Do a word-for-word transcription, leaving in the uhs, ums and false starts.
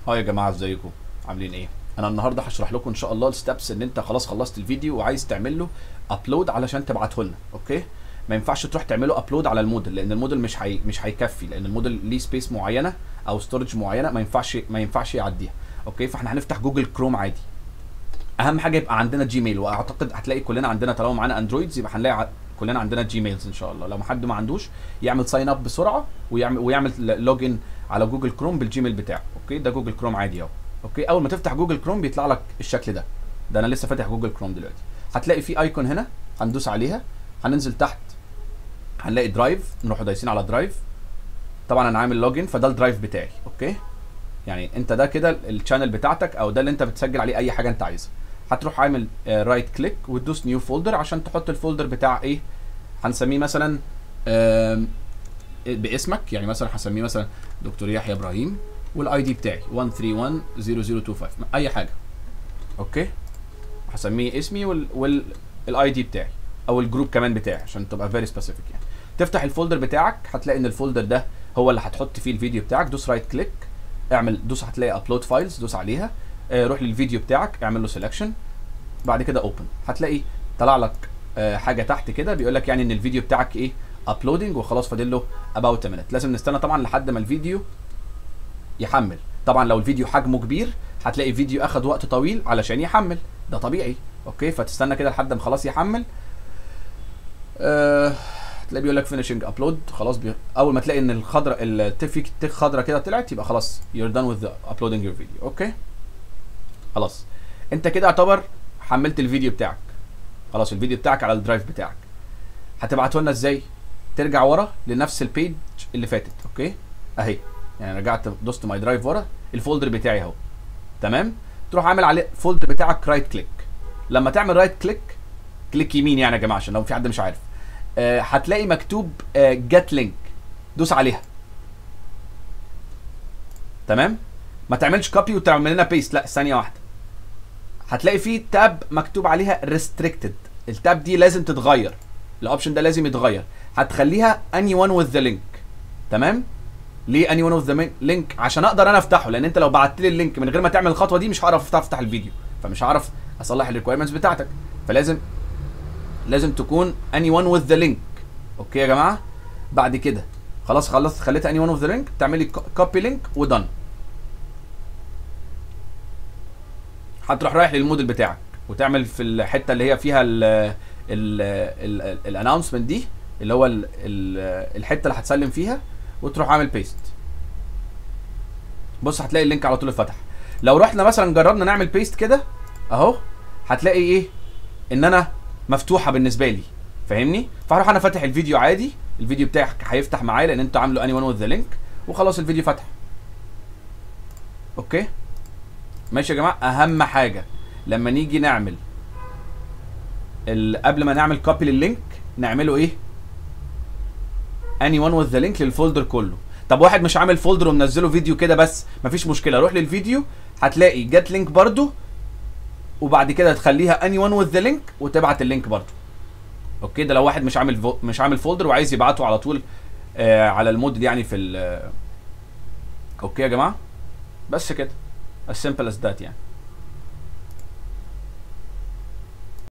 اه يا جماعه ازيكم عاملين ايه؟ انا النهارده هشرح لكم ان شاء الله الستبس ان انت خلاص خلصت الفيديو وعايز تعمل له ابلود علشان تبعته لنا. اوكي، ما ينفعش تروح تعمله ابلود على الموديل لان الموديل مش هي... مش هيكفي، لان الموديل ليه سبيس معينه او ستورج معينه ما ينفعش ما ينفعش يعديها. اوكي، فاحنا هنفتح جوجل كروم عادي. اهم حاجه يبقى عندنا جيميل، واعتقد هتلاقي كلنا عندنا طالما معانا اندرويدز يبقى هنلاقي ع... كلنا عندنا جيميلز ان شاء الله. لو حد ما عندوش يعمل ساين اب بسرعه ويعمل ويعمل لوجن على جوجل كروم بالجيميل بتاعه. اوكي، ده جوجل كروم عادي اهو. اوكي، اول ما تفتح جوجل كروم بيطلع لك الشكل ده. ده انا لسه فاتح جوجل كروم دلوقتي. هتلاقي في ايكون هنا، هندوس عليها، هننزل تحت هنلاقي درايف، نروح دايسين على درايف. طبعا انا عامل لوجن فده الدرايف بتاعي. اوكي، يعني انت ده كده الشانل بتاعتك او ده اللي انت بتسجل عليه اي حاجه انت عايزها. هتروح عامل رايت كليك وتدوس نيو فولدر عشان تحط الفولدر بتاع ايه، هنسميه مثلا باسمك. يعني مثلا هسميه مثلا دكتور يحيى ابراهيم والاي دي بتاعي واحد ثلاثة واحد صفر صفر اتنين خمسة اي حاجه. اوكي، هسميه اسمي والاي دي بتاعي او الجروب كمان بتاعي عشان تبقى فيري سبيسيفيك. يعني تفتح الفولدر بتاعك هتلاقي ان الفولدر ده هو اللي هتحط فيه الفيديو بتاعك. دوس رايت كليك، اعمل دوس هتلاقي ابلود فايلز، دوس عليها، آه روح للفيديو بتاعك، اعمل له سيلكشن، بعد كده اوبن. هتلاقي طلع لك آه حاجه تحت كده بيقول لك يعني ان الفيديو بتاعك ايه ابلودنج وخلاص فاضل له about a minute. لازم نستنى طبعا لحد ما الفيديو يحمل. طبعا لو الفيديو حجمه كبير هتلاقي الفيديو اخد وقت طويل علشان يحمل، ده طبيعي. اوكي، فتستنى كده لحد ما خلاص يحمل. أه... تلاقي بيقول لك فينيشنج ابلود. خلاص بي... اول ما تلاقي ان الخضره التك تك خضره كده طلعت يبقى خلاص you're done with uploading your video. اوكي، خلاص انت كده اعتبر حملت الفيديو بتاعك. خلاص الفيديو بتاعك على الدرايف بتاعك. هتبعته لنا ازاي؟ ترجع ورا لنفس البيج اللي فاتت. اوكي اهي، يعني رجعت دوست ماي درايف ورا، الفولدر بتاعي اهو. تمام، تروح عامل عليه الفولدر بتاعك رايت كليك. لما تعمل رايت كليك، كليك يمين يعني يا جماعه عشان لو في حد مش عارف، آه هتلاقي مكتوب جيت لينك، دوس عليها. تمام، ما تعملش كوبي وتعمل لنا بيست، لا ثانيه واحده. هتلاقي في تاب مكتوب عليها ريستريكتد، التاب دي لازم تتغير، الاوبشن ده لازم يتغير. هتخليها اني وان وذ ذا لينك. تمام، ليه اني وان وذ ذا لينك؟ عشان اقدر انا افتحه، لان انت لو بعت لي اللينك من غير ما تعمل الخطوه دي مش هعرف افتح الفيديو، فمش هعرف اصلح الريكويرمنتس بتاعتك. فلازم لازم تكون اني وان وذ ذا لينك. اوكي يا جماعه، بعد كده خلاص خلصت خليت اني وان وذ ذا لينك، تعملي كوبي لينك ودن. هتروح رايح للموديل بتاعك وتعمل في الحته اللي هي فيها الاناونسمنت دي اللي هو ال ال الحته اللي هتسلم فيها، وتروح عامل بيست. بص هتلاقي اللينك على طول اتفتح. لو رحنا مثلا جربنا نعمل بيست كده اهو، هتلاقي ايه ان انا مفتوحه بالنسبه لي، فاهمني؟ فهروح انا فاتح الفيديو عادي، الفيديو بتاعك هيفتح معايا لان انتوا عامله اني وان وذ ذا لينك، وخلاص الفيديو فتح. اوكي ماشي يا جماعه. اهم حاجه لما نيجي نعمل قبل ما نعمل كوبي لللينك نعمله ايه؟ اني وان وذ ذا لينك للفولدر كله. طب واحد مش عامل فولدر ومنزله فيديو كده بس، مفيش مشكله، روح للفيديو هتلاقي جت لينك برده، وبعد كده تخليها اني وان وذ ذا لينك وتبعت اللينك برده. اوكي، ده لو واحد مش عامل مش عامل فولدر وعايز يبعته على طول آه على الموديل يعني في ال اوكي يا جماعه، بس كده as simple as that يعني.